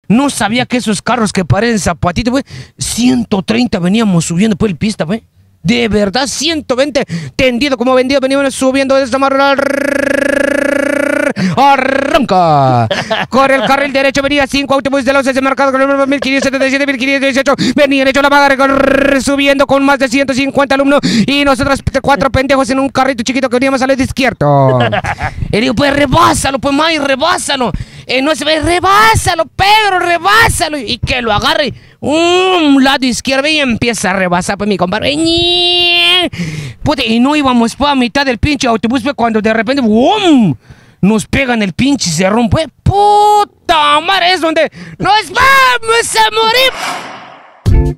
No sabía que esos carros que parecen zapatitos, güey, 130 veníamos subiendo por el pista, güey. De verdad, 120 tendido como vendido, veníamos subiendo de esta manera. Arranca. Corre el carril derecho, venía 5 autobuses de los S marcados con el número 1577, 1518. Venían hecho la vaga subiendo con más de 150 alumnos y nosotros 4 pendejos en un carrito chiquito que veníamos al lado izquierdo. Y digo, pues rebásalo, pues May, rebásalo. No se ve, rebásalo, Pedro, rebásalo. Y que lo agarre un lado izquierdo y empieza a rebasar, pues mi compadre. Puta, y no íbamos pues, a mitad del pinche autobús, pues, cuando de repente ¡bum! Nos pegan el pinche cerrón, pues. ¡Puta madre! Es donde nos vamos a morir.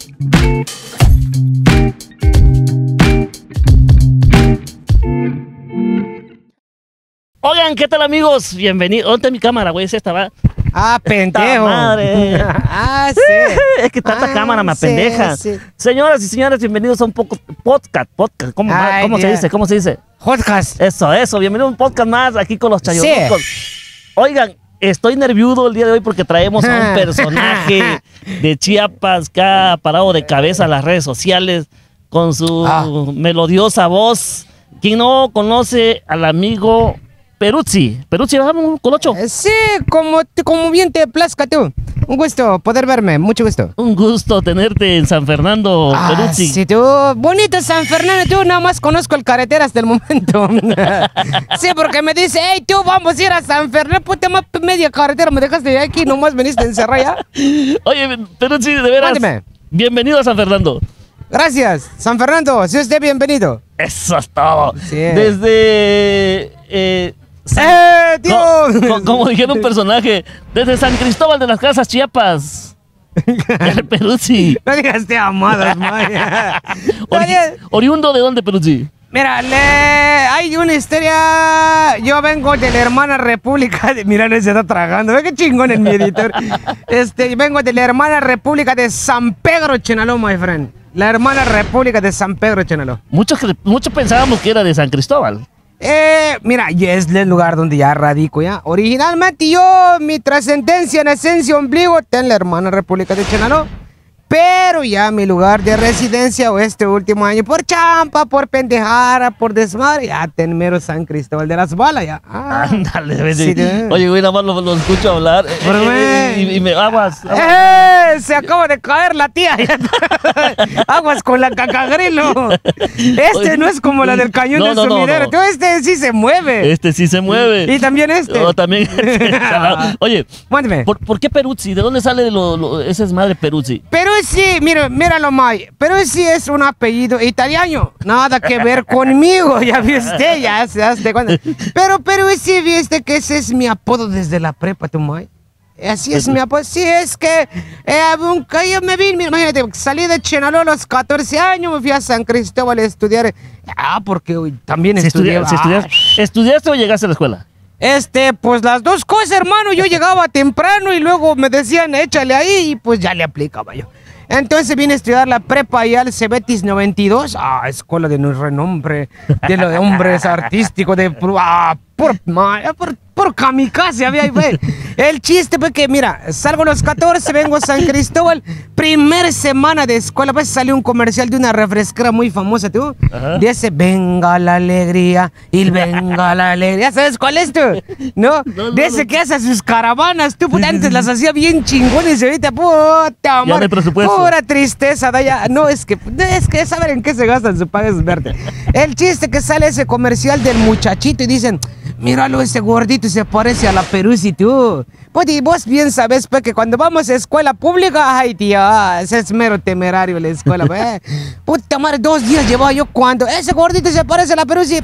Oigan, ¿qué tal, amigos? Bienvenidos. ¿Dónde está mi cámara, güey? Es esta, va. Ah, pendejo. Madre. Ah, sí. Es que tanta cámara me sí, pendeja. sí. Señoras y señores, bienvenidos a un podcast. ¿Cómo se dice? ¿Cómo se dice? Podcast. Eso. Bienvenido a un podcast más aquí con los chayorucos. Oigan, estoy nerviudo el día de hoy porque traemos a un personaje de Chiapas que ha parado de cabeza a las redes sociales con su melodiosa voz. Quien no conoce al amigo Peruzzi, vamos, Colocho. Sí, como bien te plazca tú. Un gusto poder verme, mucho gusto. Un gusto tenerte en San Fernando, Peruzzi. Sí, tú, bonito San Fernando, tú nada más conozco el carretera hasta el momento. Sí, porque me dice, hey, tú, vamos a ir a San Fernando, puta más media carretera, me dejaste de aquí, nomás veniste encerrado ya. Oye, Peruzzi, de veras, Mándeme. Bienvenido a San Fernando. Gracias, San Fernando, si usted bienvenido. Eso es todo. Sí. Desde... tío! Como dijeron un personaje, desde San Cristóbal de las Casas, Chiapas. El Peruzzi. No digas te amadas, Maya. ¿Oriundo de dónde, Peruzzi? Mira, hay una historia. Yo vengo de la hermana república de... Mira, no se está tragando. Ve qué chingón en mi editor. Vengo de la hermana república de San Pedro Chenaló, my friend. La hermana república de San Pedro Chenaló. Muchos pensábamos que era de San Cristóbal. Mira, y es el lugar donde ya radico ya. Originalmente yo, mi trascendencia, nacencia, ombligo, está en la hermana república de Chenaló. Pero ya mi lugar de residencia, o este último año, por champa, por pendejara, por desmadre, ya ten mero San Cristóbal de las Balas, ya. Ándale, sí, oye, güey, nada más lo escucho hablar. Y me aguas. Se acaba de caer la tía. Aguas con la cacagrilo. Oye, no es como la del cañón del sumidero. No. Este sí se mueve. Este sí se mueve. Y también este. No, también. Oye, mándeme. ¿Por qué Peruzzi? ¿De dónde sale ese es madre Peruzzi? Peruzzi, míralo, May. Peruzzi es un apellido italiano. Nada que ver conmigo, ya viste, ya se hace cuenta. Pero Peruzzi, viste que ese es mi apodo desde la prepa, tú, May. Así es mi apodo. Sí, es que yo me vine, imagínate, salí de Chenaló a los 14 años, me fui a San Cristóbal a estudiar. Porque también estudié. ¿Estudiaste o llegaste a la escuela? Pues las dos cosas, hermano. Yo llegaba temprano y luego me decían, échale ahí, y pues ya le aplicaba yo. Entonces vine a estudiar la prepa allá al Cebetis 92, escuela de renombre, de los hombres artísticos, por kamikaze había ahí, güey. El chiste fue que, mira, salgo a los 14, vengo a San Cristóbal, primer semana de escuela, pues salió un comercial de una refresquera muy famosa, tú. Dice, venga la alegría, y venga la alegría. ¿Sabes cuál es, tú? ¿No? Dice que hace sus caravanas, tú, puta, antes las hacía bien chingones y ahorita, puta, amor, ya no hay presupuesto. Pura tristeza, Daya. No, es que saber en qué se gastan su paga es verde. El chiste que sale ese comercial del muchachito y dicen, míralo, ese gordito se parece a la Peruzzi, tú. Pues y vos bien sabes, pues, que cuando vamos a escuela pública, ay, tío, ese es mero temerario la escuela, pues. Puta madre, 2 días llevaba yo cuando ese gordito se parece a la Peruzzi.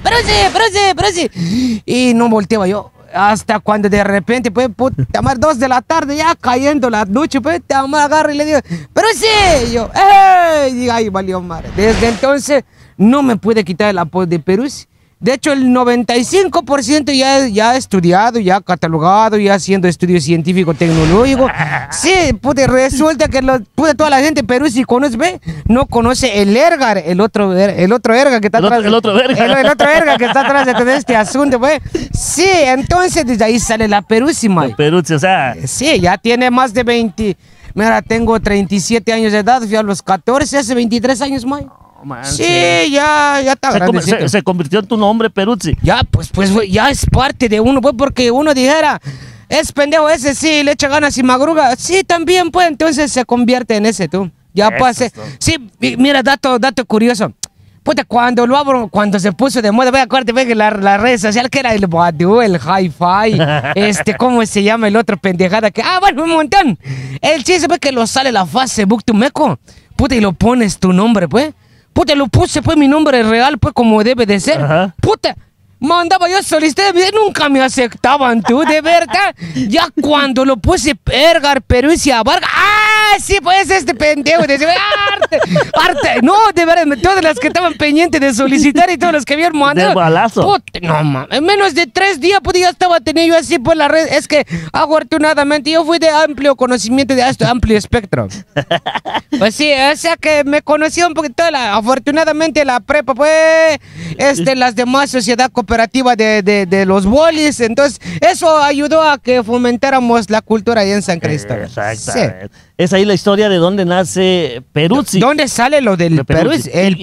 Y no volteaba yo. Hasta cuando de repente, pues, puta madre, 2 de la tarde, ya cayendo la noche, pues, te agarro y le digo, Peruzzi. Y yo, ¡ey! Y ahí valió madre. Desde entonces, no me pude quitar el apodo de Peruzzi. De hecho, el 95% ya ha estudiado, ya ha catalogado, ya haciendo estudio científico tecnológico. Sí, pude, resulta que toda la gente en Perú, si conoce, ve, no conoce el Ergar, el otro Ergar que está atrás. El otro verga. El otro Ergar que está atrás de todo este asunto, pues. Sí, entonces desde ahí sale la Peruzzi, man. Peruzzi, o sea. Sí, ya tiene más de 20. Mira, tengo 37 años de edad, fui a los 14, hace 23 años, man. Man, sí, ya está grandecito. Se convirtió en tu nombre, Peruzzi. Ya, pues, ya es parte de uno, pues, porque uno dijera, es pendejo ese, sí, le echa ganas y madruga. Sí, también, pues, entonces se convierte en ese, tú. Ya pase. Sí, mira, dato curioso. Puta, cuando se puso de moda, ve, acuérdate, ve que la red social, que era el Badoo, el Hi-Fi, ¿cómo se llama el otro pendejada? Bueno, un montón. El chiste, ve que lo sale la Facebook, tu meco. Puta, y lo pones tu nombre, pues. Puta, lo puse, pues, mi nombre real, pues, como debe de ser. Ajá. Puta, mandaba yo solicitar, nunca me aceptaban, tú, de verdad. Ya cuando lo puse, Ergar, Peruzzi, Vargas, sí, pues, este pendejo, decía, arte. No, de verdad, todas las que estaban pendientes de solicitar y todos los que habían mandado. De balazo. Puta, no, mames, en menos de 3 días, pues, ya estaba teniendo yo así, pues, la red. Es que, afortunadamente, yo fui de amplio conocimiento, de amplio espectro. Pues sí, o sea que me conocía un poquito, afortunadamente, la prepa, pues, las demás sociedad cooperativa de los bolis, entonces, eso ayudó a que fomentáramos la cultura ahí en San Cristóbal. Exactamente. Sí. Es ahí la historia de dónde nace Peruzzi. ¿Dónde sale lo del Peruzzi? El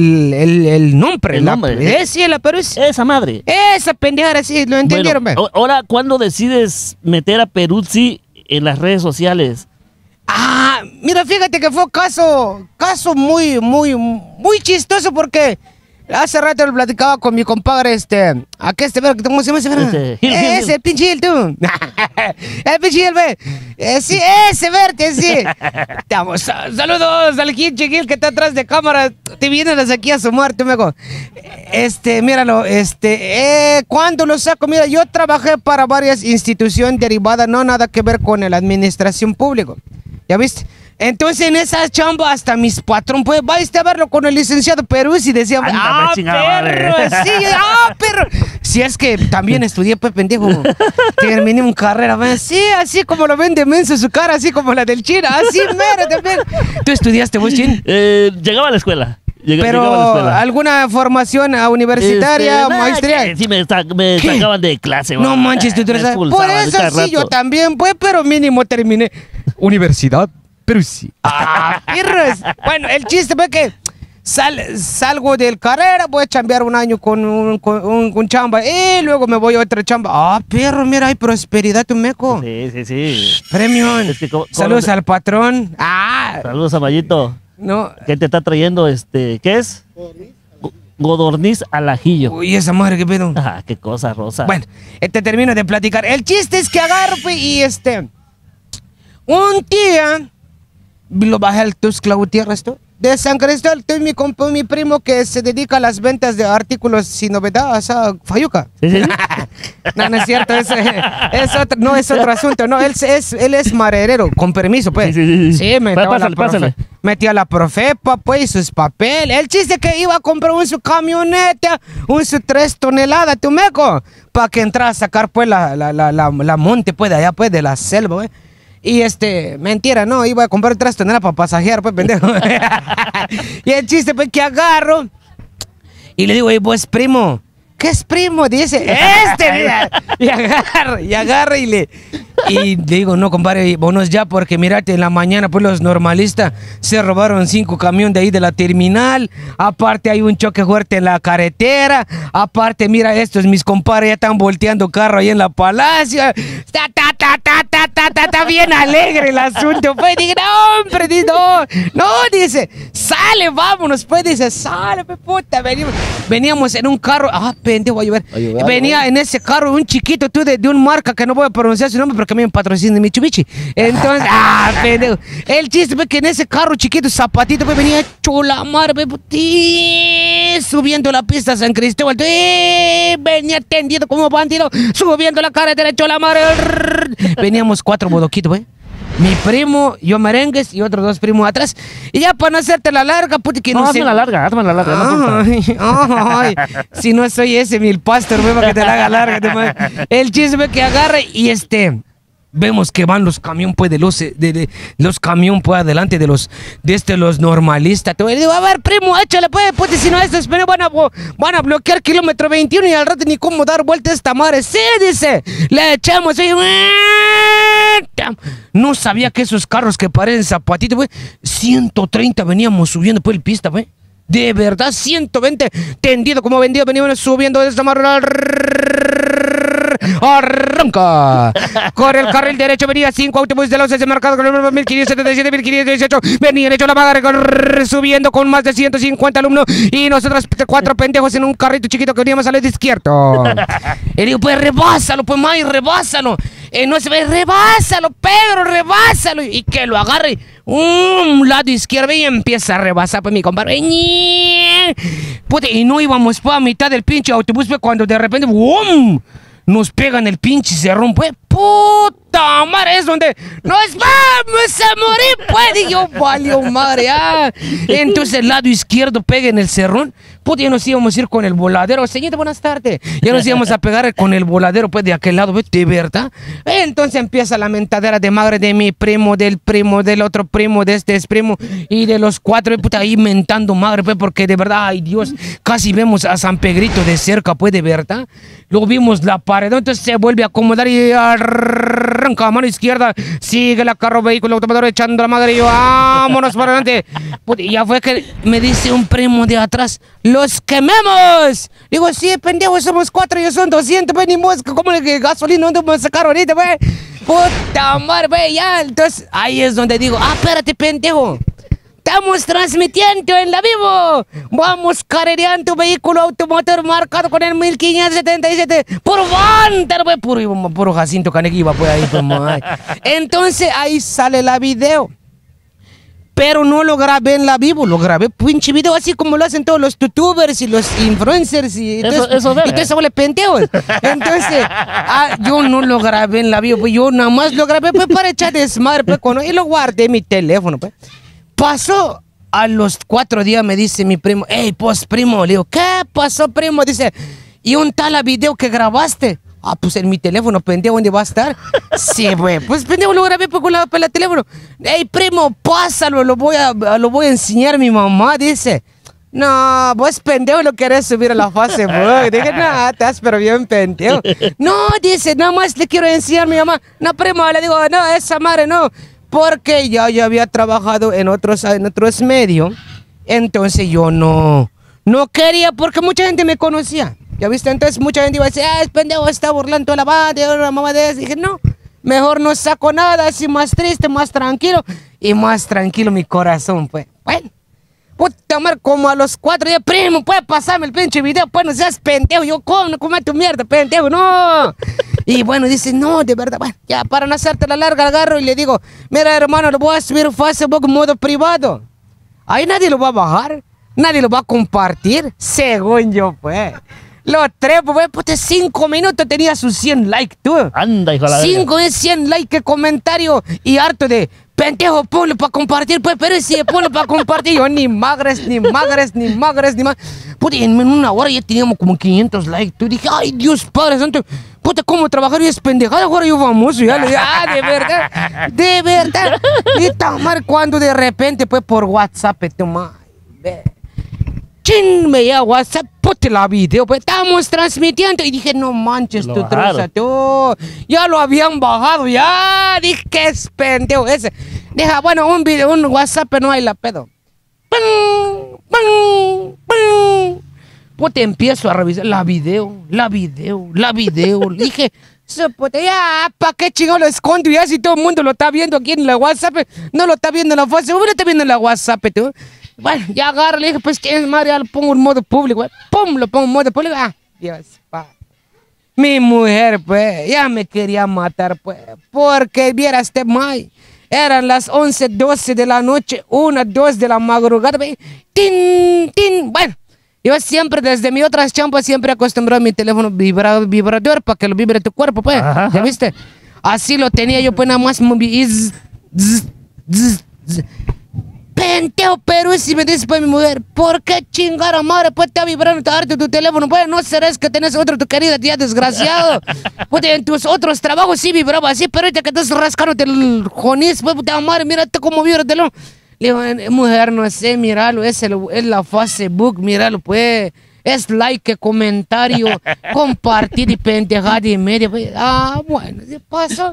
nombre. El nombre. Sí, la Peruzzi. Esa madre. Esa pendejada, sí, ¿lo entendieron? Bueno, ahora, ¿cuándo decides meter a Peruzzi en las redes sociales? Mira, fíjate que fue caso muy chistoso porque hace rato lo platicaba con mi compadre, ¿cómo se llama ese verga? Ese pinche Gil, tú. El pinche Gil, ve. Sí, ese verte, sí. Saludos al pinche Gil que está atrás de cámara. Te vienes aquí a sumar, tú, meco. Míralo, ¿cuándo lo saco? Mira, yo trabajé para varias instituciones derivadas, no nada que ver con la administración pública. ¿Ya viste? Entonces en esa chamba hasta mis patrón, pues, vais a verlo con el licenciado Peruzzi y decían, perro, sí, perro. Si es que también estudié, pues, pendejo, terminé una carrera, sí, así como lo ven de menso su cara, así como la del China, así mero también. ¿Tú estudiaste, vos, Chin? Llegaba a la escuela. Pero, ¿alguna formación universitaria, maestría? Sí, me sacaban de clase. No manches, tú eres... Por eso sí, yo también, pues, pero mínimo terminé. Universidad Peruzzi. Perros. Bueno, el chiste fue que salgo del carrera, voy a chambear un año con un chamba y luego me voy a otra chamba. Perro, mira, hay prosperidad, tu meco. Sí. Premio. Saludos al patrón. Saludos a Mayito. No. ¿Qué te está trayendo? ¿Qué es? Godorniz al ajillo. Uy, esa madre, qué pedo. Qué cosa, Rosa. Bueno, te termino de platicar. El chiste es que agarro, pues, y un día lo bajé al Tuxtla Gutiérrez, ¿tú? De San Cristóbal, mi primo que se dedica a las ventas de artículos sin novedad, o sea, Fayuca. ¿Sí? No es cierto, es otro asunto, no, él es marerero, con permiso, pues. Sí, pásale. Metía la Profepa, pues, sus papeles. El chiste que iba a comprar su camioneta, su 3 toneladas, tu meco, para que entrara a sacar, pues, la monte, pues, de allá, pues, de la selva, pues. Y mentira, no, iba a comprar 3 toneladas para pasajear, pues, pendejo. Y el chiste, pues, que agarro y le digo, pues, primo, ¿qué es primo? Dice, mira. Y agarra y le digo, no, compadre, bonos ya, porque mirate, en la mañana, pues, los normalistas se robaron 5 camiones de ahí de la terminal. Aparte, hay un choque fuerte en la carretera. Aparte, mira, mis compadres ya están volteando carro ahí en la Palacio. Está bien alegre el asunto, pues. Dije, no, hombre, dice, sale, vámonos, pues, dice, sale, pues, puta. Veníamos en un carro, pendejo, voy a llover. Venía en ese carro un chiquito, tú, de un marca que no voy a pronunciar su nombre porque me patrocina Mitsubishi. Entonces, pendejo. El chiste fue que en ese carro chiquito, zapatito, pues, venía chula madre, pues, subiendo la pista San Cristóbal, venía tendido como bandido, subiendo la carretera, chula madre. Veníamos 4 bodoquitos, pues. mi primo, yo merengues y otros 2 primos atrás. Y ya para no hacerte la larga, puta, que no sé. Hazme la larga, hazme la larga. Ay, si no soy ese, mi pastor, para que te la haga larga. El chisme que agarre y vemos que van los camiones pues los camiones pues adelante de los normalistas. Y le digo, a ver, primo, échale pues, si no estos van a bloquear kilómetro 21 y al rato ni cómo dar vuelta a esta madre. Sí, dice, le echamos. No sabía que esos carros que parecen zapatitos, pues, 130 veníamos subiendo por el pista, pues. De verdad, 120 tendido como vendido, veníamos subiendo de esta manera. Arranca. Corre el carril derecho, venía 5 autobuses de los ese marcado con el número 1577, 1518. Venía derecho a la madre, subiendo con más de 150 alumnos. Y nosotros 4 pendejos en un carrito chiquito que veníamos al lado izquierdo. Y digo, pues rebásalo, pues May, rebásalo. No se ve, rebásalo, Pedro, rebásalo. Y que lo agarre un lado izquierdo y empieza a rebasar, pues mi compadre. Puta, y no íbamos pues a mitad del pinche autobús, pues cuando de repente, ¡bum! Nos pegan el pinche cerrón, pues. Puta madre, es donde nos vamos a morir, pues. Y yo, valió madre, Entonces el lado izquierdo pega en el cerrón. Puta, ya nos íbamos a ir con el voladero. Señorita, buenas tardes. Ya nos íbamos a pegar con el voladero, pues, de aquel lado, pues, de verdad. Entonces empieza la mentadera de madre de mi primo, del otro primo, de este primo y de los 4, puta, ahí mentando madre, pues, porque de verdad, ay Dios, casi vemos a San Pedrito de cerca, pues, de verdad. Luego vimos la pared, entonces se vuelve a acomodar y arranca a mano izquierda, sigue la carro, vehículo, automotor echando la madre y yo, vámonos para adelante. Puta, y ya fue que me dice un primo de atrás, ¡los quememos! Digo, sí, pendejo, somos 4 y son 200, pues, ni mosca, ¿cómo le gasolina? ¿Dónde vamos a sacar ahorita, pues? Puta madre, pues, ya. Entonces, ahí es donde digo, espérate, pendejo. Estamos transmitiendo en la vivo. Vamos carrereando vehículo automotor marcado con el 1577. Puro Wander, pues, puro Jacinto Caneguiba, pues, ahí, pues, entonces, ahí sale la video. Pero no lo grabé en la vivo, lo grabé pinche video así como lo hacen todos los youtubers y los influencers y eso huele pendejos. Entonces, yo no lo grabé en la vivo, pues yo nada más lo grabé pues, para echar desmadre, pues, y lo guardé en mi teléfono. Pues. Pasó a los 4 días, me dice mi primo, hey, pues primo, le digo, ¿qué pasó, primo? Dice, ¿y un tal video que grabaste? Pues en mi teléfono, pendejo, ¿dónde va a estar? Sí, güey, pues pendejo, lo grabé por la teléfono. Ey, primo, pásalo, lo voy a enseñar a mi mamá, dice. No, vos pendejo lo querés subir a la Facebook. Dije, no, estás pero bien pendejo. No, dice, nada más le quiero enseñar a mi mamá. No, primo, le digo, no, esa madre no. Porque yo había trabajado en otros medios. Entonces yo no quería porque mucha gente me conocía. ¿Ya viste? Entonces mucha gente iba a decir, es pendejo, está burlando la mamá de eso. Dije, no, mejor no saco nada, así más triste, más tranquilo. Y más tranquilo mi corazón, pues. Bueno, puta madre, como a los 4 días, primo, puedes pasarme el pinche video, pues no seas pendejo. Yo, ¿cómo? No comas tu mierda, pendejo, no. Y bueno, dice, no, de verdad, bueno, ya para no hacerte la larga, agarro y le digo, mira, hermano, lo voy a subir a Facebook en modo privado. Ahí nadie lo va a bajar, nadie lo va a compartir, según yo, pues. Lo trepo, pues, puta, 5 minutos tenía sus 100 likes, tú. Anda, hijo de la 100 likes, que comentario y harto de, pendejo, ponlo para compartir, pues, pero si ponlo para compartir, yo ni magres. Puta, en una hora ya teníamos como 500 likes, tú. Dije, ay, Dios Padre Santo, puta, ¿cómo trabajar y es pendejada? Ahora yo famoso, ya le dije, de verdad. Y tan mal cuando de repente, pues, por WhatsApp, tu madre, chin, me llega WhatsApp, puta, la video, pues estamos transmitiendo. Y dije, no manches, tu troza, tú. Ya lo habían bajado, ya. Dije, que es pendejo ese. Dije, bueno, un WhatsApp, no hay la pedo. Puta, empiezo a revisar la video. Dije, puta, ya, ¿para qué chingado lo escondo? Ya si todo el mundo lo está viendo aquí en la WhatsApp, no lo está viendo en la Facebook, no está viendo en la WhatsApp, tú. Bueno, ya agarro, le dije, pues, ¿qué es, madre? Ya lo pongo en modo público, pum, lo pongo en modo público, Dios, mi mujer, pues, ya me quería matar, pues, porque viera este May, eran las 11, 12 de la noche, 1, 2 de la madrugada, tin, bueno, yo siempre, desde mi otras champas, siempre acostumbrado a mi teléfono vibrador para que lo vibre tu cuerpo, pues, ¿ya viste? Así lo tenía yo, pues, nada más Pendejo, pero si me dice pues mi mujer, ¿por qué chingada madre pues está vibrando tarde tu teléfono? Pues no serás que tenés otro, tu querida tía, desgraciado. Pues en tus otros trabajos sí vibraba así, pero ahorita que estás rascándote el jonís, pues puta madre, mírate cómo vibra el teléfono. Le digo, mujer, no sé, míralo, es la Facebook, míralo, pues. Es like, comentario, compartir y pendejada y media. Pues. Ah, bueno, ¿qué pasó?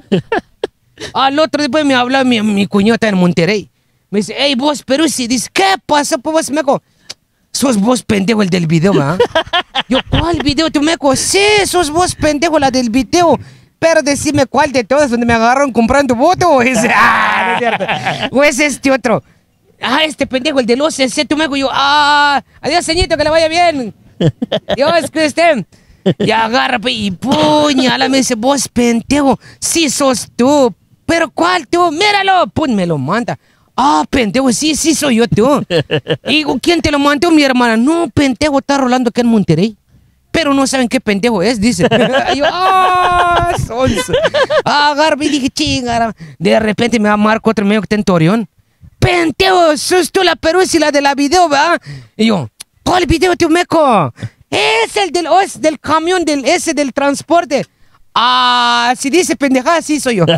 Al otro después me habla mi cuñado está en Monterrey. Me dice, hey, vos, pero si dice, ¿qué pasa? Pues vos, meco, sos vos pendejo el del video, ¿verdad? Yo, ¿cuál video, tu meco? Sí, sos vos pendejo la del video. Pero decime cuál de todas donde me agarraron comprando voto. O ese, no es cierto. O es este otro. Este pendejo, el del OCC, tu meco. Yo, adiós, señito, que le vaya bien. Dios, que estén. Y agarra, y puñala, me dice, vos pendejo, sí sos tú. Pero ¿cuál tú? Míralo. Pum, me lo manda. Pendejo, sí soy yo, tú. Y digo, ¿quién te lo mandó, mi hermana? No, pendejo, está rolando acá en Monterrey. Pero no saben qué pendejo es, dice. Y yo, sonso. Agarra, y dije, chingada. De repente me va a marcar otro medio que está en Torreón. Pendejo, sos tú la Peruzzi, la de la video, ¿verdad? Y yo, ¿cuál video, tú, meco? Es el del camión, ese del transporte. Si dice pendejada, sí soy yo.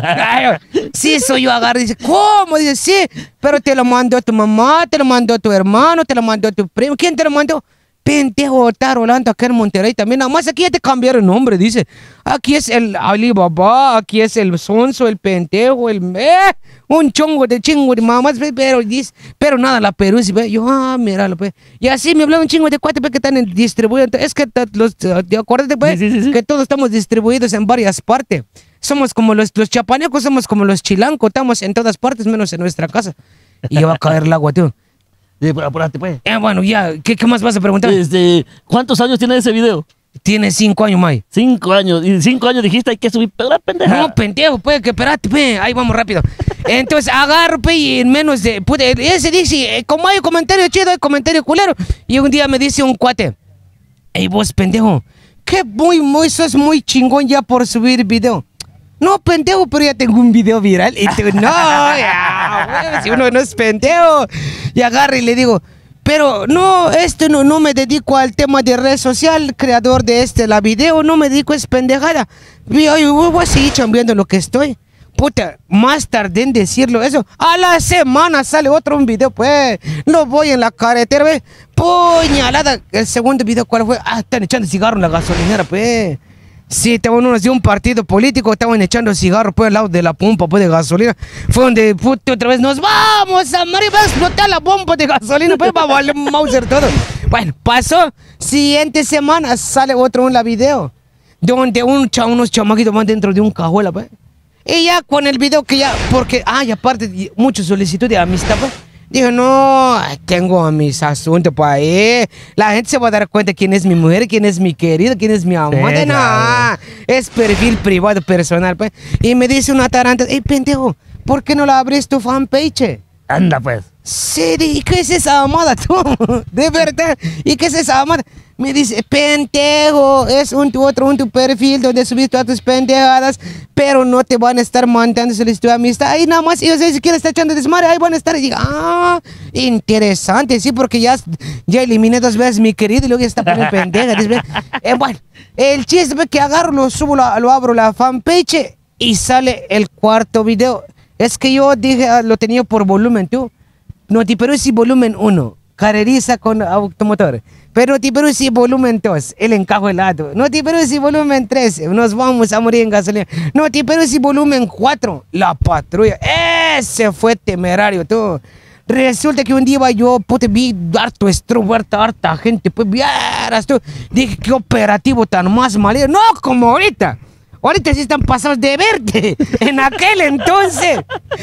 Sí soy yo, agarra. Dice, ¿cómo? Dice, sí, pero te lo mandó tu mamá, te lo mandó tu hermano, te lo mandó tu primo. ¿Quién te lo mandó? Pendejo, está rolando acá en Monterrey también. Nada más aquí ya te cambiaron el nombre, dice. Aquí es el Alibaba, aquí es el Sonso, el pendejo, un chongo de chingo de mamás, pero nada, la Peruzzi, yo, míralo, pues. Y así me hablaba un chingo de cuates que están distribuidos. Es que acuérdate, pues, sí. Que todos estamos distribuidos en varias partes. Somos como los chapanecos, somos como los chilancos, estamos en todas partes menos en nuestra casa. Y ya va a caer el agua, tú. Apúrate, pues. Bueno, ya, ¿qué más vas a preguntar? ¿Cuántos años tiene ese video? Tiene 5 años, May. 5 años. Y 5 años dijiste hay que subir, pero la pendeja. No, pendejo, pues, que espérate, pues. Ahí vamos rápido. Entonces, agarro, pues, y en menos de... Pues, ese dice, como hay comentario chido, hay comentario culero. Y un día me dice un cuate, hey, vos, pendejo, que sos muy chingón ya por subir video. No, pendejo, pero ya tengo un video viral. Y tú, no, ya, si uno no es pendejo. Y agarro y le digo... Pero no, no me dedico al tema de red social, creador de la video, no me dedico a esa pendejada. Yo voy a seguir chambeando lo que estoy. Puta, más tardé en decirlo eso. A la semana sale un video, pues. Lo voy en la carretera, pues. Puñalada. El segundo video, ¿cuál fue? Están echando cigarro en la gasolinera, pues. Sí, estaban unos de un partido político, estaban echando cigarros pues al lado de la pompa pues de gasolina. Fue donde puta otra vez nos vamos a morir, va a explotar la bomba de gasolina, pues va a valer Mauser todo. Bueno, pasó, siguiente semana sale en la video, donde unos chamaquitos van dentro de un cajuela, pues. Y ya con el video que ya, porque, y aparte, mucha solicitud de amistad, pues. Dijo, no, tengo mis asuntos por ahí. La gente se va a dar cuenta quién es mi mujer, quién es mi querido, quién es mi amante. No, es perfil privado, personal, pues. Y me dice una taranta, hey, pendejo, ¿por qué no la abres tu fanpage? Anda, pues. Sí, ¿y qué es esa amada, tú? De verdad, ¿y qué es esa amada? Me dice, pendejo, es tu perfil donde subiste todas tus pendejadas, pero no te van a estar mandando solicitud de amistad. Ahí nada más, ellos si quieren estar echando desmadre, ahí van a estar. Y digo, interesante, sí, porque ya eliminé 2 veces mi querido y luego ya está poniendo pendeja. Bueno, el chiste es que agarro, lo subo, lo abro la fanpage y sale el 4.º video. Es que yo dije, lo tenía por volumen, tú. Notiperuzzi volumen 1. Carreriza con automotor. Pero Notiperuzzi volumen 2, el encajo helado. Notiperuzzi volumen 3, nos vamos a morir en gasolina. Notiperuzzi volumen 4, la patrulla. Ese fue temerario, tú. Resulta que un día yo vi harto estrobo, harta gente, pues vieras tú. Dije, qué operativo tan más malero. No como ahorita. Ahorita sí están pasados de verde. En aquel entonces,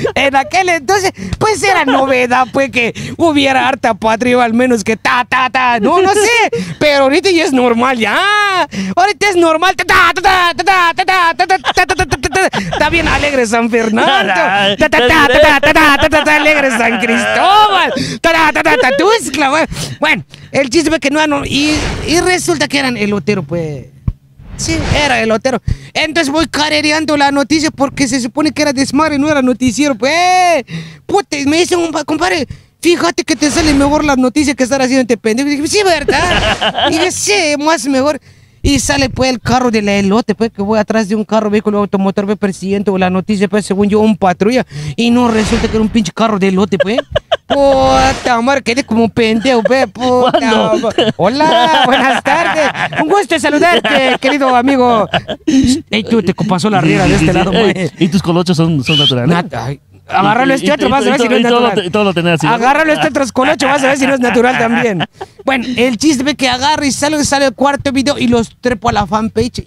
pues era novedad, pues que hubiera harta patria, al menos que no sé. Pero ahorita ya es normal, ya. Ahorita es normal. Está bien alegre San Fernando. Está alegre San Cristóbal. Bueno, el chisme que no. Y resulta que eran elotero, pues. Sí, era elotero. Entonces voy carereando la noticia porque se supone que era desmadre, no era noticiero. Pues, puta, me dicen, compadre, fíjate que te sale mejor las noticias que estar haciendo este pendejo. Y dije, sí, ¿verdad? Y dije, sí, más mejor. Y sale pues el carro de la elote, pues que voy atrás de un carro, vehículo automotor, pues persiguiendo la noticia, pues según yo, un patrulla. Y no resulta que era un pinche carro de elote, pues. Puta madre, quedé como pendejo, pues. Puta. Hola, buenas tardes. Un gusto de saludarte, querido amigo. Ey, tú, te pasó la riera de este lado, pues. ¿Y tus colochos son naturales? Nada. Agárralo este otro, vas a ver si no es natural. Todo lo tenés así. Agárralo este otro colocho, vas a ver si no es natural también. Bueno, el chiste ve que agarra y sale el cuarto video y los trepo a la fanpage.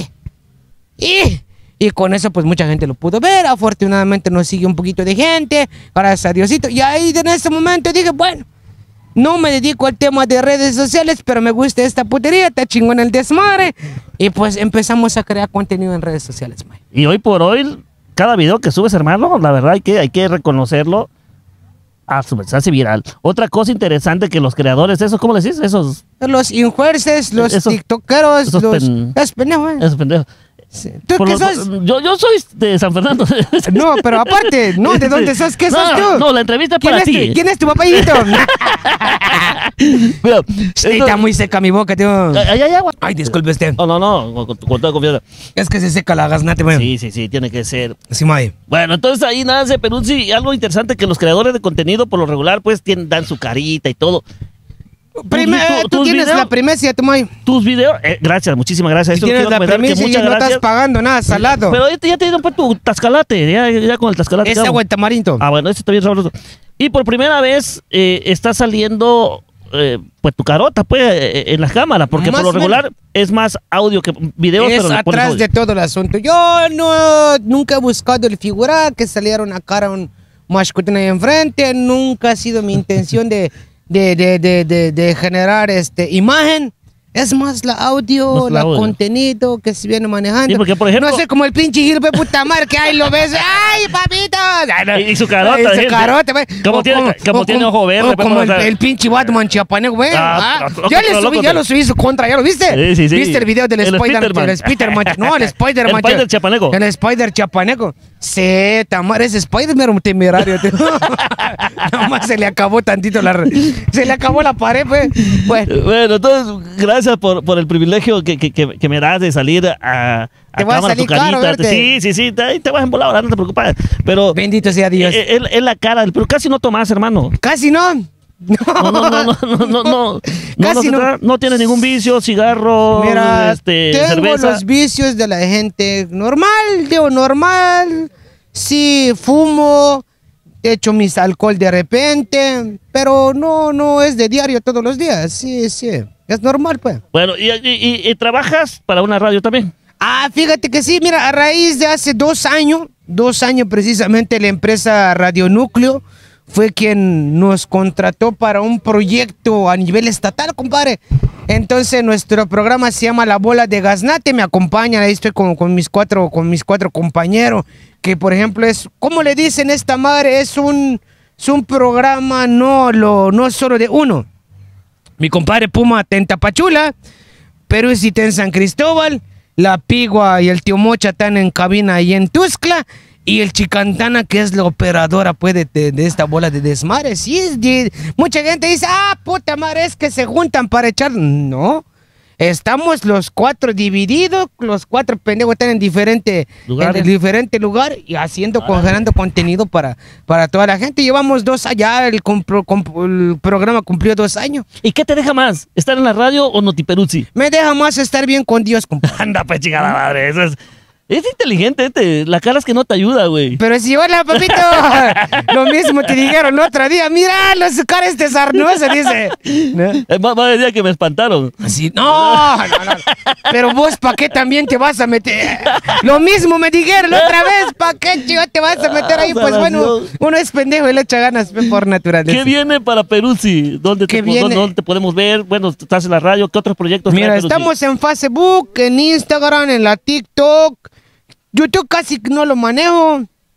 Y con eso pues mucha gente lo pudo ver. Afortunadamente nos sigue un poquito de gente. Gracias a Diosito. Y ahí en ese momento dije, bueno, no me dedico al tema de redes sociales, pero me gusta esta putería, está chingón el desmadre. Y pues empezamos a crear contenido en redes sociales, man. Y hoy por hoy, cada video que subes, hermano, la verdad hay que reconocerlo, se hace viral. Otra cosa interesante que los creadores, ¿eso cómo les dices? Los influencers, los tiktokeros, esos pendejos. Sí. ¿Tú qué sos? Yo soy de San Fernando. No, pero aparte, no, ¿de dónde sos? ¿Qué sos tú? No, la entrevista es para ti. ¿Quién es tu papayito? Pero, está muy seca mi boca, tío. Hay agua. Ay, disculpe usted. No, con toda confianza. Es que se seca la gaznate, güey. Sí, tiene que ser. Sí, may. Bueno, entonces ahí nace Peruzzi. Algo interesante que los creadores de contenido, por lo regular, pues dan su carita y todo. Tú tienes la primicia, tu may. Tus videos, gracias, muchísimas gracias. Si tienes la primicia y no estás pagando nada, salado. Pero ya te dieron pues tu tascalate, ya con el tascalate. Ese agua de tamarindo. Ah, bueno, ese está bien sabroso. Y por primera vez está saliendo pues tu carota pues en las cámaras, porque por lo regular es más audio que video. Es pero atrás de todo el asunto. Yo nunca he buscado el figurar que saliera una cara, un mascotín ahí enfrente. Nunca ha sido mi intención de generar imagen. Es más la audio, contenido que se viene manejando. Sí, porque, por ejemplo, no sé, como el pinche Gil, puta madre, que ahí lo ves. ¡Ay, papito! Y su carota. Y su carota, güey. Como tiene ojo verde. Como el pinche Batman chiapaneco, güey. Ya lo subí su contra, ¿ya lo viste? Sí. ¿Viste el video del Spider-Man? No, el Spider-Man. El Spider chiapaneco. El Spider chiapaneco. Sí, tamar, ese Spider-Man era un temerario. Nomás se le acabó tantito se le acabó la pared, pues. Bueno, entonces, gracias por el privilegio que me das de salir a cámara, tu carita. Claro, sí, te vas a embolar ahora, no te preocupes. Pero bendito sea Dios. Es la cara, pero casi no tomas, hermano. Casi no. No. Casi no tienes ningún vicio, cigarro, mira, tengo cerveza. Los vicios de la gente normal. Sí, fumo, echo mis alcohol de repente, pero no es de diario todos los días. Sí, es normal, pues. Bueno, ¿y trabajas para una radio también? Ah, fíjate que sí, mira, a raíz de hace 2 años precisamente, la empresa Radio Núcleo fue quien nos contrató para un proyecto a nivel estatal, compadre. Entonces nuestro programa se llama La Bola de Gaznate, me acompañan, ahí estoy con mis cuatro compañeros, que por ejemplo es, ¿cómo le dicen esta madre? Es un programa no solo de uno. Mi compadre Puma está en Tapachula, Peruzzi está en San Cristóbal, la Pigua y el Tío Mocha están en cabina ahí en Tuxtla, y el Chicantana, que es la operadora pues, de esta bola de desmadre. Sí, mucha gente dice, puta madre, es que se juntan para echar. No, estamos los 4 divididos, los 4 pendejos están en diferente lugar y generando contenido para toda la gente. Llevamos 2 allá, el programa cumplió 2 años. ¿Y qué te deja más? ¿Estar en la radio o Notiperuzzi? Me deja más estar bien con Dios, compadre. Anda, pues chingada madre, eso es inteligente, la cara es que no te ayuda, güey. Pero si hola, papito, lo mismo te dijeron el otro día, mira, los cara este sarnoso, dice. ¿No? Va a decir que me espantaron. Así, no. Pero vos, ¿pa' qué también te vas a meter? Lo mismo me dijeron otra vez, ¿pa' qué chico te vas a meter ahí? Pues bueno, uno es pendejo y le echa ganas por naturaleza. ¿Qué viene para Peruzzi? ¿Dónde te podemos ver? Bueno, estás en la radio, ¿qué otros proyectos? Mira, estamos en Facebook, en Instagram, en la TikTok. YouTube casi no lo manejo.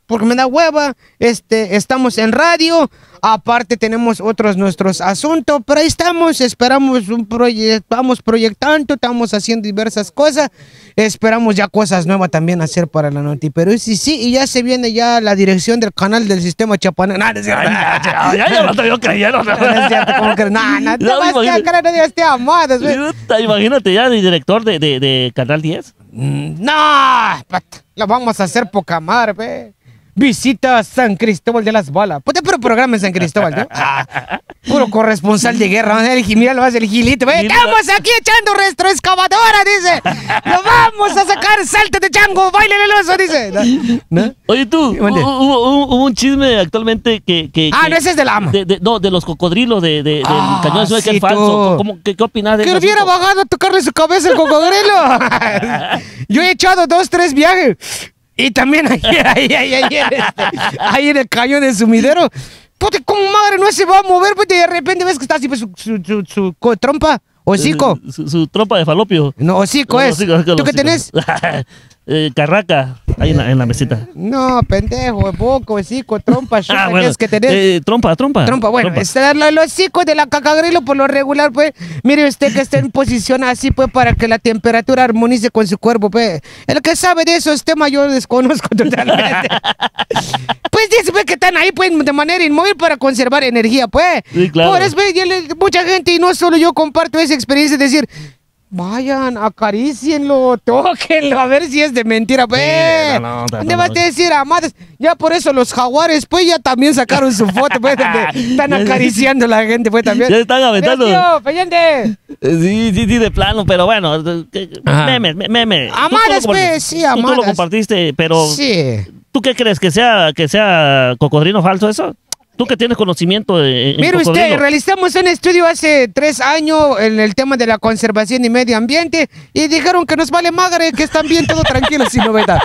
porque me da hueva. Estamos en radio, aparte tenemos otros nuestros asuntos, pero ahí estamos, esperamos vamos proyectando, estamos haciendo diversas cosas, esperamos ya cosas nuevas también hacer para la noti. Pero sí, y ya se viene ya la dirección del canal del sistema Chapanán. No, no es cierto. Ya lo estoy yo creyendo. No es cierto, como que no te vas a cara de este amado. Imagínate ya el director de Canal 10. No, la vamos a hacer poca madre, ve. Visita San Cristóbal de las Balas. Ponte puro programa en San Cristóbal, ¿no? Puro corresponsal de guerra. Mira, lo hace el gilito. Ve. Estamos aquí echando retroexcavadora, dice. Lo vamos a sacar, salta de chango, baile el oso, dice. ¿No? Oye, tú, hubo un chisme actualmente que no, ese es del amo. No, de los cocodrilos del Cañón de Suez, que es falso. ¿Qué opinas de eso? Que hubiera bajado a tocarle su cabeza el cocodrilo. Yo he echado 2, 3 viajes. Y también ahí en el cañón del sumidero, puta, como madre no se va a mover, pues de repente ves que está así, pues, su trompa, hocico. Su trompa de falopio. No, hocico es. ¿Tú qué tenés? Carraca, ahí en la mesita. No, pendejo, boco, hocico, trompa, chuta, bueno, ¿qué es que tenés? Trompa. Bueno, el hocico de la cacagrilo por lo regular, pues, mire usted que está en posición así, pues, para que la temperatura armonice con su cuerpo, pues. El que sabe de esos temas yo desconozco totalmente. Pues dice, pues, que están ahí, pues, de manera inmóvil para conservar energía, pues. Sí, claro. Por eso, pues, mucha gente, y no solo yo comparto esa experiencia de decir, vayan, acarícienlo, tóquenlo, a ver si es de mentira, pues. ¿Dónde vas a decir, amadas? Ya por eso los jaguares, pues, ya también sacaron su foto, pues, donde están acariciando a la gente, pues, también. Ya están aventando. Tío, peyente. Sí, de plano, pero bueno, meme. Amadas, pues, sí, amadas. Tú lo compartiste, pero sí. ¿Tú qué crees? ¿Que sea cocodrilo falso eso? Tú que tienes conocimiento en Mire cocodrilo. usted, realizamos un estudio hace 3 años en el tema de la conservación y medio ambiente y dijeron que nos vale madre, que están bien, todo tranquilo, sin novedad.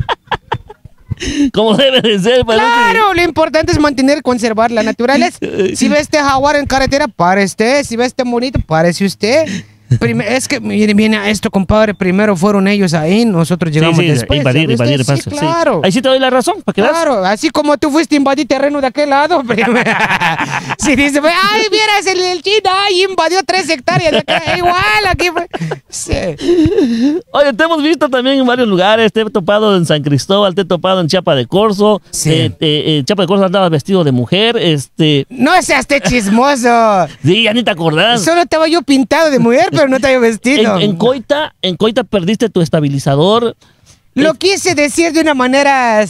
Como debe de ser, parece. Claro, lo importante es mantener y conservar la naturaleza. Si ve este jaguar en carretera, pare usted. Si ve este monito, párese usted. Es que, mire esto, compadre, primero fueron ellos ahí, nosotros llegamos después. Invadir espacio. Sí, claro. Sí. Ahí sí te doy la razón, para que veas. Claro, así como tú fuiste a invadir terreno de aquel lado. Si dice, ay, vieras el chino, ay, invadió 3 hectáreas de acá, igual, aquí fue. Sí. Oye, te hemos visto también en varios lugares, te he topado en San Cristóbal, te he topado en Chiapa de Corzo. Sí. En Chiapa de Corzo andabas vestido de mujer, No seas chismoso. Sí, ya ni te acordás. Solo estaba yo pintado de mujer, pero no estaba vestido. En Coita perdiste tu estabilizador. Lo quise decir de una manera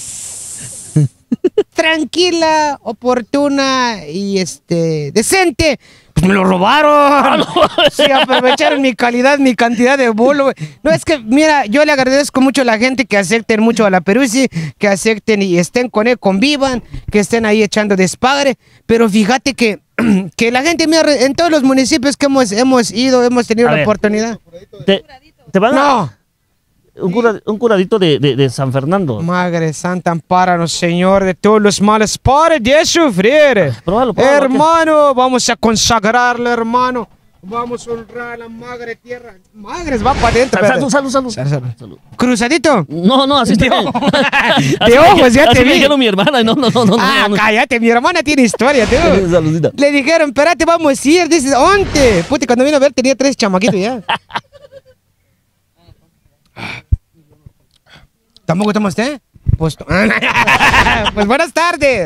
tranquila, oportuna y decente. Pues me lo robaron. Sí, aprovecharon mi calidad, mi cantidad de bolo. No, es que, mira, yo le agradezco mucho a la gente que acepten mucho a la Peruzzi, que acepten y estén con él, convivan, que estén ahí echando despadre. Pero fíjate que la gente, mira, en todos los municipios que hemos ido, hemos tenido la oportunidad. ¿Te van a...? No. Un curadito de San Fernando. Madre santa, ampáranos, Señor, de todos los males. ¡Pare de sufrir! Pruébalo, hermano, vamos a consagrarle, hermano. Vamos a honrar a la madre tierra. Madres, va para adentro. Salud. ¿Cruzadito? No, así está bien. De ojos, ya te vi. Me dijeron mi hermana. No. Cállate, mi hermana tiene historia, tú. Saludita. Le dijeron, espérate, vamos a ir. Dices, ¿dónde? Puta, cuando vino a ver tenía 3 chamaquitos ya. ¿Tampoco toma usted? Pues buenas tardes.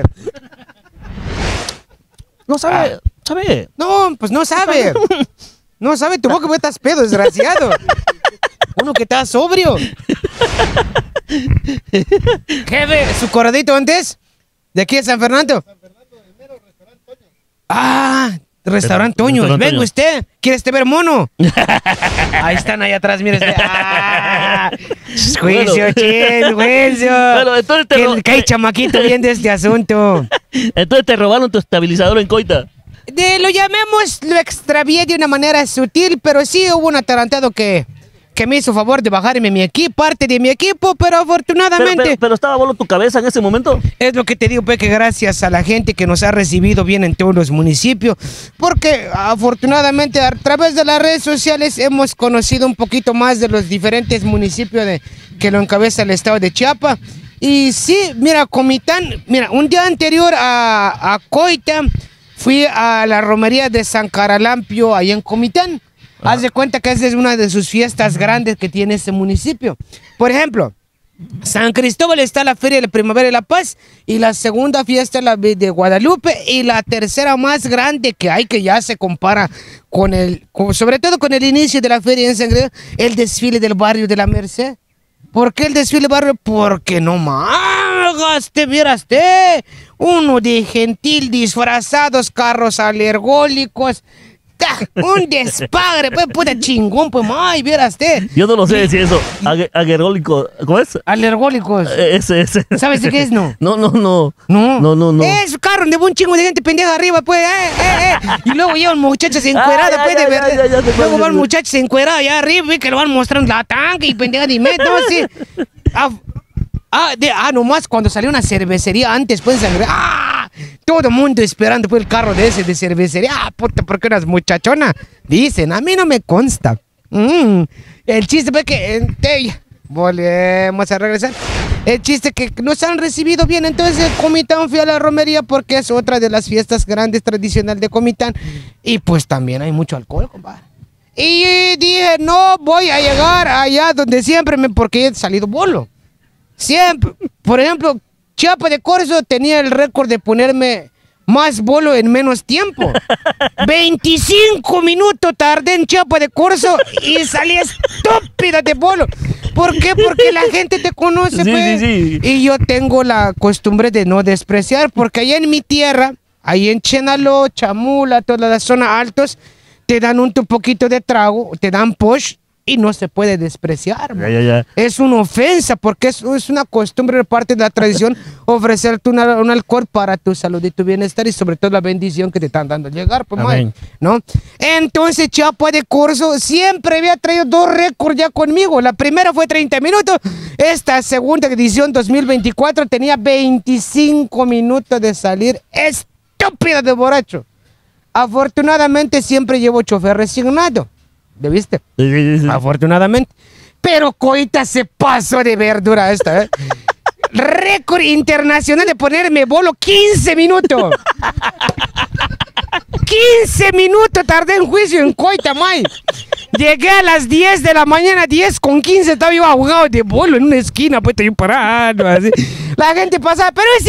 No sabe. No, pues no sabe. No sabe, tu boca, estás pedo, desgraciado. Uno que está sobrio. Jefe, ¿su corredito antes? ¿De aquí de San Fernando? San Fernando, del mero restaurante Toño. Restaurante Toño. Venga usted. ¿Quiere ver mono? Ahí están, ahí atrás, mire usted. Juicio, juicio. Bueno, entonces que hay chamaquito bien de este asunto. Entonces te robaron tu estabilizador en Coita. Lo extravié de una manera sutil, pero sí hubo un atarantado que me hizo favor de bajarme parte de mi equipo, pero afortunadamente... Pero estaba volando tu cabeza en ese momento. Es lo que te digo, pues, que gracias a la gente que nos ha recibido bien en todos los municipios, porque afortunadamente a través de las redes sociales hemos conocido un poquito más de los diferentes municipios que lo encabeza el estado de Chiapas, Y sí, mira, Comitán, mira, un día anterior a Coita, fui a la romería de San Caralampio, ahí en Comitán. Haz de cuenta que esa es una de sus fiestas grandes que tiene ese municipio. Por ejemplo, San Cristóbal está la Feria de la Primavera de la Paz, y la segunda fiesta es la de Guadalupe, y la tercera más grande que hay, que ya se compara sobre todo con el inicio de la feria en San Cristóbal, el desfile del barrio de la Merced. ¿Por qué el desfile del barrio? Porque no más, te vieras, uno de gentil disfrazados, carros alergólicos. Un despagre, pues, puta chingón, pues, may, vieras, Yo no lo sé decir eso. Alergólico, ¿cómo es? Alergólicos. Ese. ¿Sabes de qué es, no? No. Es carro donde va un chingo de gente pendeja arriba, pues, Y luego llevan muchachas encueradas, pues, de verdad. Luego van muchachas encueradas allá arriba, y que lo van mostrando la tanque y pendeja de meto, sí. Nomás cuando salió una cervecería antes, pues, todo el mundo esperando pues el carro de cervecería. Puta, porque unas muchachonas dicen, a mí no me consta. El chiste fue que volvemos a regresar. El chiste que nos han recibido bien. Entonces Comitán fui a la romería porque es otra de las fiestas grandes tradicional de Comitán. Y pues también hay mucho alcohol, compadre. Y dije, no voy a llegar allá donde siempre porque he salido bolo. Siempre. Por ejemplo, Chiapa de Corzo tenía el récord de ponerme más bolo en menos tiempo. 25 minutos tardé en Chiapa de Corzo y salí estúpida de bolo. ¿Por qué? Porque la gente te conoce, pues. Sí. Y yo tengo la costumbre de no despreciar, porque allá en mi tierra, ahí en Chenaló, Chamula, toda la zona altos, te dan un poquito de trago, te dan posh, y no se puede despreciar. Ya. Es una ofensa, porque es una costumbre de parte de la tradición ofrecerte un alcohol para tu salud y tu bienestar, y sobre todo la bendición que te están dando al llegar, pues, ¿no? Entonces Chiapa de Corzo siempre había traído 2 récords ya conmigo. La primera fue 30 minutos, esta segunda edición 2024 tenía 25 minutos de salir estúpida de borracho. Afortunadamente siempre llevo chofer resignado. ¿Lo viste? Sí. Afortunadamente. Pero Coita se pasó de verdura esta, Récord internacional de ponerme bolo 15 minutos. 15 minutos tardé en juicio en Coita, may. Llegué a las 10 de la mañana, 10:15, estaba yo ahogado de bolo en una esquina, pues estoy parado, así. La gente pasaba, pero sí,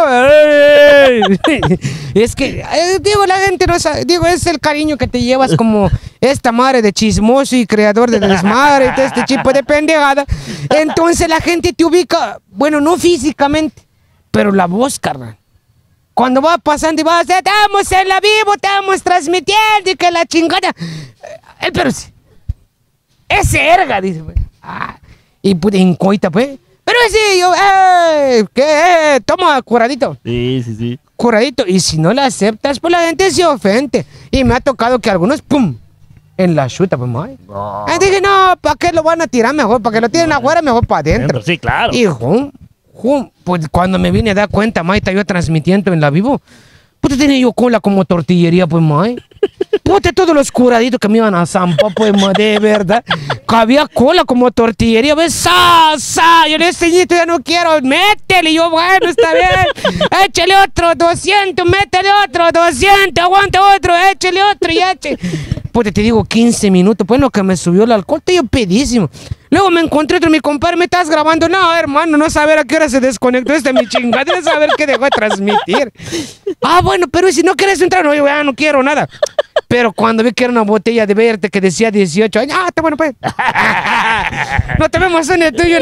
es que, la gente no sabe, es el cariño que te llevas como esta madre de chismoso y creador de desmadre, y este tipo de pendejada. Entonces la gente te ubica, bueno, no físicamente, pero la voz, carnal. Cuando va pasando y va a decir, estamos en la vivo, estamos transmitiendo y que la chingada. Pero sí, ese erga, dice, pues. Y pues en Coita, pues. Pero sí, yo, ¿qué? Toma, curadito. Sí. Curadito. Y si no la aceptas, pues la gente se ofende. Y me ha tocado que algunos, ¡pum!, en la chuta, pues, may. No. Dije, no, ¿para qué lo van a tirar mejor? ¿Para que lo tiren afuera, mejor para adentro? Sí, claro. Y pues cuando me vine a dar cuenta, may, estaba yo transmitiendo en la vivo. Puta, tenía yo cola como tortillería, pues, may. Puta, todos los curaditos que me iban a zampar, pues, may, de verdad. Que había cola como tortillería, ¿ves? Yo le dije, ya no quiero, métele. Y yo, bueno, está bien. Échale otro, 200, métele otro, 200, aguanta otro, échale otro y échale. Puta, te digo, 15 minutos, pues, lo que me subió el alcohol, estoy yo pedísimo. Luego me encontré otro, mi compadre, ¿me estás grabando? No, hermano, no saber a qué hora se desconectó mi chingadera, saber qué dejó de transmitir. Bueno, pero si no quieres entrar, no, yo ya no quiero nada. Pero cuando vi que era una botella de verde que decía 18 años, está bueno, pues. No te vemos en el tuyo,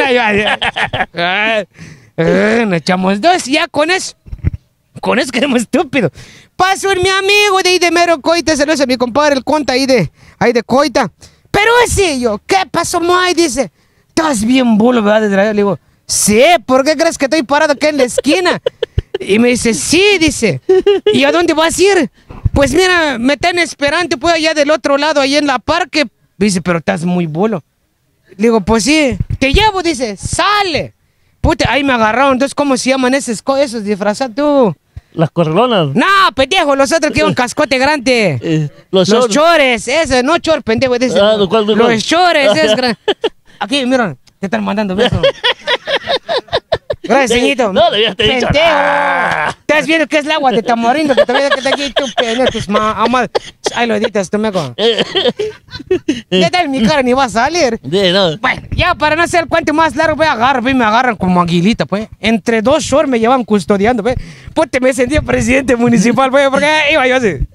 nos echamos 2 y ya con eso quedamos estúpidos. Pasó mi amigo de ahí de mero Coita, se lo hace mi compadre, el conta ahí de Coita. Pero ese yo, ¿qué pasó, May? Dice, estás bien bolo, ¿verdad? Le digo, sí, ¿por qué crees que estoy parado acá en la esquina? Y me dice, sí, dice, ¿y a dónde vas a ir? Pues mira, me están esperando, pues allá del otro lado, allá en la parque. Dice, pero estás muy bolo. Le digo, pues sí, te llevo, dice, sale. Puta, ahí me agarraron, entonces, ¿cómo se llaman esos disfrazados tú? Las correlonas. No, pendejo, los otros que llevan cascote grande. Los chores, ese, no chor, pendejo. Ese, ¿cuál? Los chores, es grande. Aquí, mira, te están mandando besos. Gracias, señorito. No, le habías dicho. ¿Estás viendo que es el agua de tamarindo? Que te voy a quedar aquí tu pene, tus mamás. Ahí lo editas, tú me con. Ya tal, mi cara ni va a salir. No. Bueno, ya para no hacer el cuento más largo, voy a agarrar, me agarran como aguilita, pues. Entre dos shorts me llevan custodiando, pues. Puta, me sentía presidente municipal, pues, porque iba yo así.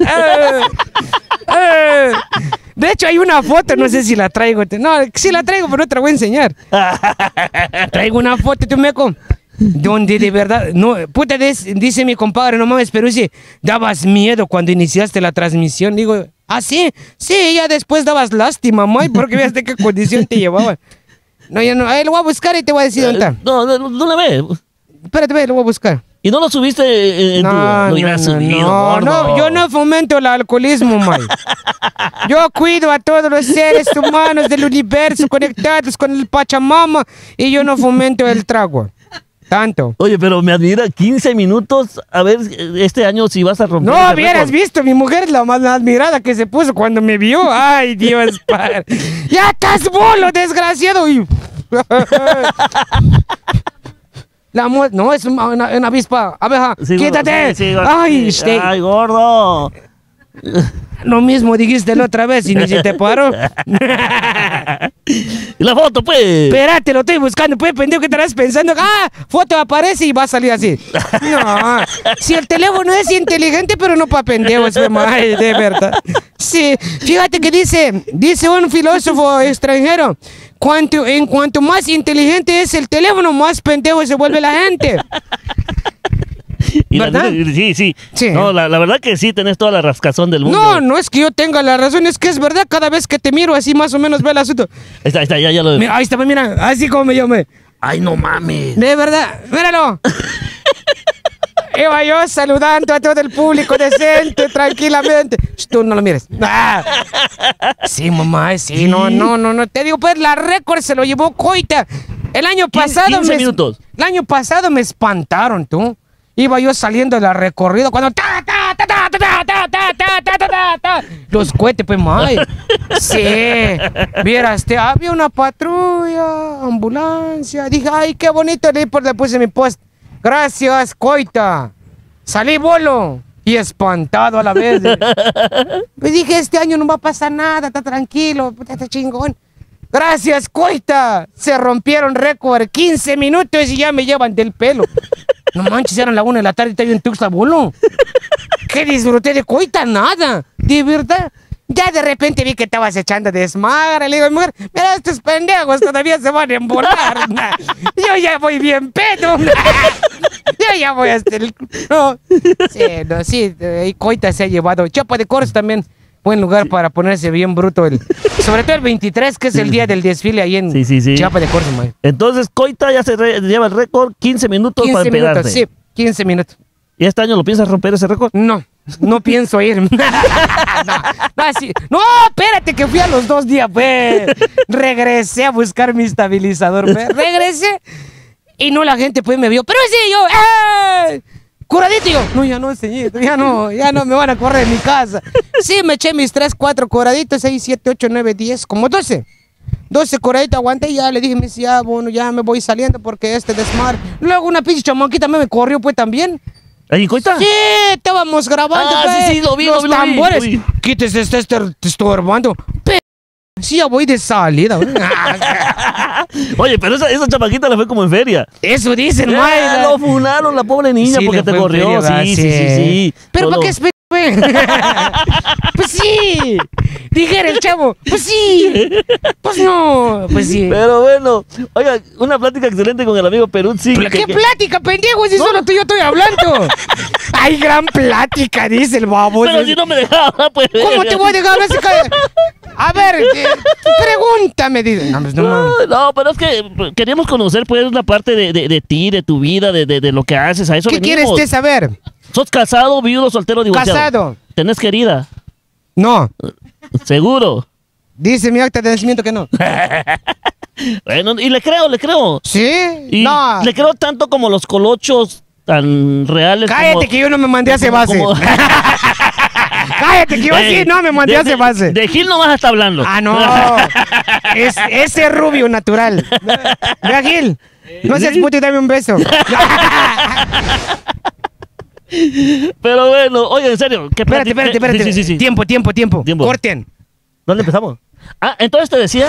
De hecho, hay una foto, no sé si la traigo. No, sí la traigo, pero no te la voy a enseñar. Traigo una foto, tú me con. Donde de verdad, no, puta, dice mi compadre, no mames, pero si dabas miedo cuando iniciaste la transmisión. Digo, ¿ah, sí? Sí, ya después dabas lástima, May, porque veas de qué condición te llevaban. No, ya no, ahí lo voy a buscar y te voy a decir dónde está. No la ves. Espérate, ve, lo voy a buscar. ¿Y no lo subiste en tu...? No, yo no fomento el alcoholismo, May. Yo cuido a todos los seres humanos del universo conectados con el Pachamama y yo no fomento el trago. Tanto. Oye, pero me admira 15 minutos. A ver, este año si vas a romper. No, hubieras visto, mi mujer es la más admirada que se puso cuando me vio. Ay, Dios, padre. ¡Ya estás bolo, desgraciado! No, es una avispa. Abeja, sí, quítate. Sí, ay, ay, gordo. Lo mismo dijiste la otra vez y ni se te paró. ¿Y la foto, pues? Espérate, lo estoy buscando, pues, pendejo, que estarás pensando. Foto aparece y va a salir así. No, si el teléfono es inteligente, pero no para pendejos, de verdad. Sí, fíjate que dice un filósofo extranjero, en cuanto más inteligente es el teléfono, más pendejo se vuelve la gente. ¿Verdad? Sí. No, la verdad que sí, tenés toda la rascazón del mundo. No es que yo tenga la razón, es que es verdad, cada vez que te miro así más o menos ve el asunto. Ahí está, ya lo... Mira, ahí está, mira, así como me llamé. Ay, no mames. De verdad, míralo. Iba yo saludando a todo el público decente, tranquilamente. Tú no lo mires. Sí, mamá, sí, no. Te digo, pues la récord se lo llevó Coita. El año pasado... 15 minutos. El año pasado me espantaron, tú. Iba yo saliendo de la recorrida cuando los cohetes, pues, may. Sí. Vieras, había una patrulla, ambulancia. Dije, ay, qué bonito. Le puse mi post. Gracias, Coita. Salí bolo y espantado a la vez. Me dije, este año no va a pasar nada, está tranquilo, está chingón. Gracias, Coita. Se rompieron récord, 15 minutos y ya me llevan del pelo. No manches, eran la 1 de la tarde y estaba yo en Tuxtla, bolo. ¿Qué disfruté de Coita? Nada, de verdad. Ya de repente vi que estabas echando desmadre. Le digo, mujer, mira, estos pendejos todavía se van a embolar. Yo ya voy bien pedo. Yo ya voy hasta el... No. Sí, y Coita se ha llevado. Chiapa de Corzo también. Buen lugar para ponerse bien bruto. Sobre todo el 23, que es el día del desfile ahí en Chiapa de Corzo, man. Entonces, Coita ya se lleva el récord, 15 minutos para empezarse. Sí, 15 minutos. ¿Y este año lo piensas romper ese récord? No pienso ir. No, espérate, que fui a los 2 días, pues. Regresé a buscar mi estabilizador, pues. Regresé y no la gente, pues, me vio. Pero sí, yo, curadito, yo. No, ya no, señorito, ya no me van a correr de mi casa. Sí, me eché mis 3, 4 curaditos, 6, 7, 8, 9, 10, como 12. 12 curaditos aguanté y ya le dije, me decía, bueno, ya me voy saliendo porque desmar. Luego una pinche chamaquita me corrió, pues, también. ¿Ahí, Coita? Sí, estábamos grabando, pues. Sí, lo vi, los tambores. Quítese, está estorbando. Sí, ya voy de salida. Oye, pero esa chamaquita la fue como en feria. Eso dicen, Mayra. Lo funaron la pobre niña porque te corrió. Feria, sí. Pero ¿para qué espera? Pues sí. Dijera el chavo. Pues sí. Pues no. Pues sí. Pero bueno, oiga, una plática excelente con el amigo Peruzzi. ¿Qué plática, pendejo? Si solo tú y yo estoy hablando. Hay gran plática, dice el babo. Pero si no me dejaba, pues. ¿Cómo te voy a dejar? A ver, pregúntame. Dice. No, pero es que queríamos conocer, pues, una parte de ti, de tu vida, de lo que haces. A eso ¿Qué quieres usted saber? ¿Sos casado, viudo, soltero, divorciado? Casado. ¿Tenés querida? No. ¿Seguro? Dice mi acta de nacimiento que no. Bueno, y le creo. ¿Sí? Y no. Le creo tanto como los colochos tan reales. Cállate, que yo no me mandé a ese base. Cállate, que yo sí no me mandé a ese base. De Gil nomás está hablando. No. Ese rubio natural. Ve a Gil. No seas puto y dame un beso. Pero bueno, oye, en serio. Espérate. Sí. Tiempo. Corten. ¿Dónde empezamos? Ah, entonces te decía.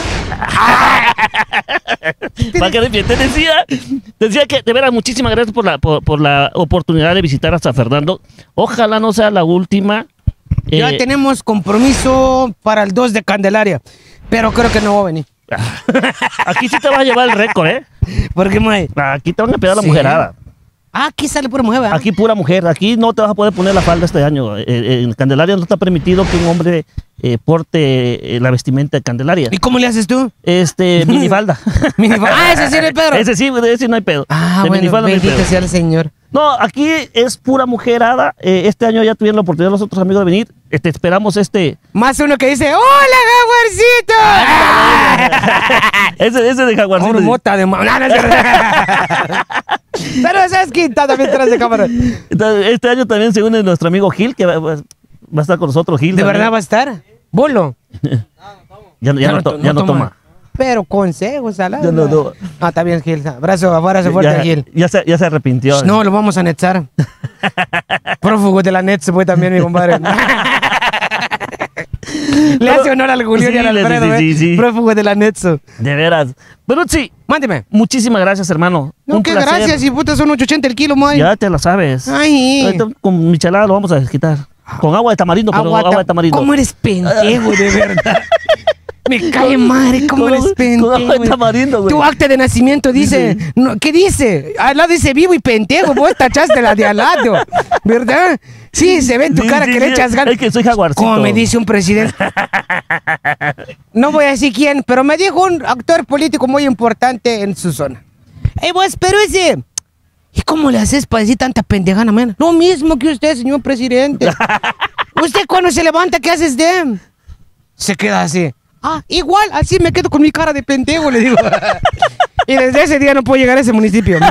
Para que te decía que de veras muchísimas gracias por la oportunidad de visitar a San Fernando. Ojalá no sea la última. Ya tenemos compromiso para el 2 de Candelaria, pero creo que no va a venir. Aquí sí te vas a llevar el récord, ¿eh? ¿Por qué, mae? Aquí te van a pegar la mujerada. Ah, aquí sale pura mujer, ¿verdad? Aquí pura mujer. Aquí no te vas a poder poner la falda este año. En Candelaria no está permitido que un hombre porte la vestimenta de Candelaria. ¿Y cómo le haces tú? Minifalda. Ah, ese sí no hay pedo. Ese no hay pedo. Ah, bueno, minifalda no hay bendito pedo. sea el Señor. No, aquí es pura mujerada. Este año ya tuvieron la oportunidad los otros amigos de venir. Esperamos Más uno que dice, ¡hola, Jaguarcito! ese de Jaguarcito. Una mota de Pero sabes que está también detrás de cámara. Este año también se une nuestro amigo Gil, que va a estar con nosotros, Gil. ¿De también. verdad va a estar? ¿Bolo? Ya no toma. Pero consejos, salada. Ya no toma. Ah, está bien, Gil. Abrazo fuerte, Gil. Ya se arrepintió. No, lo vamos a netzar. Prófugo de la net se fue también, mi compadre. Le hace honor al Julio y al Alfredo, sí. Prófugo de la Netso. De veras. Pero sí, mándeme. Muchísimas gracias, hermano. No, Un qué placer. gracias, y puta, son 8.80 el kilo, mae. Ya te la sabes. Ay. Ahorita con michelada lo vamos a desquitar. Con agua de tamarindo, pero agua de tamarindo. ¿Cómo eres pendejo, de verdad? Me cae madre, ¿cómo eres pendejo? Con agua de tamarindo, güey. Tu acta de nacimiento dice, no, ¿qué dice? Al lado dice vivo y pendejo, vos tachaste la de al lado, ¿verdad? Sí, se ve en tu cara que le echas ganas. Es que soy jaguarcito. Como me dice un presidente. No voy a decir quién, pero me dijo un actor político muy importante en su zona. Vos, pero ese... ¿Y cómo le haces para decir tanta pendejana, man? Lo mismo que usted, señor presidente. ¿Usted cuando se levanta, qué haces de? Se queda así. Ah, igual, así me quedo con mi cara de pendejo, le digo. Y desde ese día no puedo llegar a ese municipio.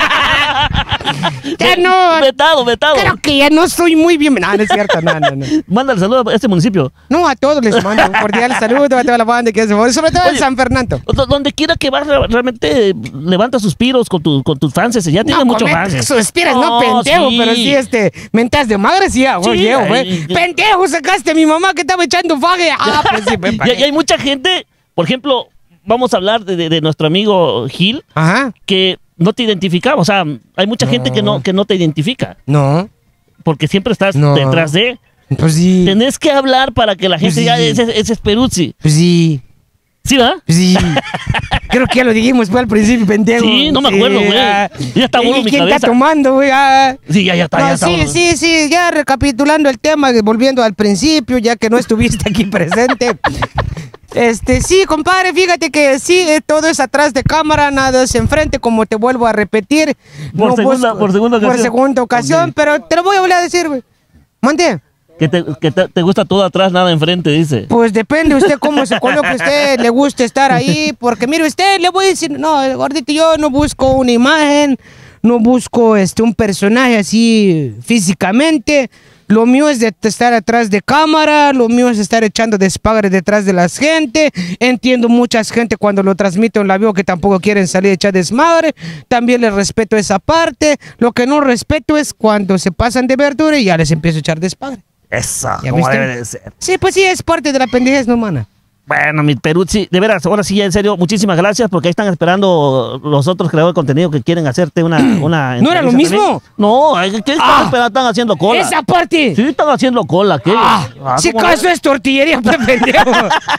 Ya no. Vetado. Creo que ya no soy muy bien. No, no es cierto, no. Mándale saludo a este municipio. No, a todos les mando un cordial saludo a toda la banda que se fue, sobre todo en San Fernando. Donde quiera que vas, realmente levanta suspiros con tus fans. Ya tiene muchos fans. Suspiras, no pendejo, sí. Pero sí, mentas de madre, sí, llevo, güey. Pendejo, sacaste a mi mamá que estaba echando fague. Ah, pues sí, y hay mucha gente, por ejemplo, vamos a hablar de nuestro amigo Gil, que no te identificaba. O sea, hay mucha gente que no te identifica. No. Porque siempre estás detrás de. Pues sí. Tenés que hablar para que la gente pues diga, sí. ese es Peruzzi. Pues sí. ¿Sí, va? Pues sí. Creo que ya lo dijimos, fue al principio, pendejo. Sí, no me acuerdo, güey. Ya está bueno mi ¿Quién cabeza. está tomando, güey? Sí, ya está. No, ya está bueno. sí, ya recapitulando el tema, volviendo al principio, ya que no estuviste aquí presente. Sí, compadre, fíjate que sí, todo es atrás de cámara, nada es enfrente, como te vuelvo a repetir. Por segunda ocasión. Okay. Pero te lo voy a volver a decir, güey. Mande. Que te gusta todo atrás, nada enfrente, dice. Pues depende usted cómo se coloque, a usted le gusta estar ahí, porque mire usted, le voy a decir, no, gordito, yo no busco una imagen, no busco un personaje así físicamente. Lo mío es de estar atrás de cámara, lo mío es estar echando despagre detrás de la gente. Entiendo mucha gente cuando lo transmito en la vivo que tampoco quieren salir a echar desmadre. También les respeto esa parte. Lo que no respeto es cuando se pasan de verdura y ya les empiezo a echar despagre. Eso, como debe de ser. Sí, pues sí, es parte de la pendejez, no, mana. Bueno, mi Peruzzi, de veras, ahora sí, en serio, muchísimas gracias, porque ahí están esperando los otros creadores de contenido que quieren hacerte una ¿No era lo mismo? También. No, ¿qué están esperando? Están haciendo cola. ¡Esa parte! Sí, están haciendo cola, ¿qué? Si acaso es tortillería, pues, pendejo.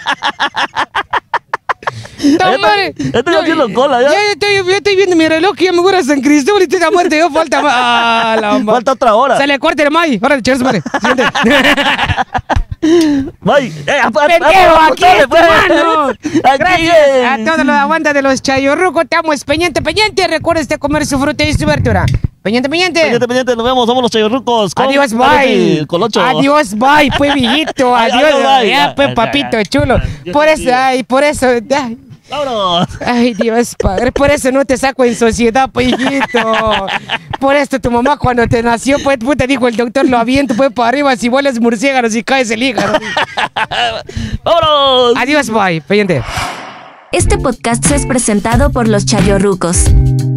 Estoy haciendo cola, ya. Ya estoy viendo mi reloj que ya me voy a San Cristóbal y te da muerte. Yo falta falta otra hora. Sale corte de May. Órale, cheers, madre. May. Pendejo, aquí mano. Gracias a todos los aguantas de los chayorrucos. Estamos pendiente. Recuerda comer su fruta y su verdura. Pendiente. Nos vemos, somos los chayorrucos. Adiós, bye. Adiós, bye, pues, viejito. Adiós, ya, pues, papito chulo. Por eso. ¡Vámonos! Ay, Dios, padre, por eso no te saco en sociedad, hijito. Por esto tu mamá cuando te nació, pues, puta, dijo el doctor, lo aviento, pues, para arriba, si vuelas murciélagos y caes el hígado. ¡Vámonos! Adiós, bye, pendiente. Este podcast es presentado por Los Chayorrucos.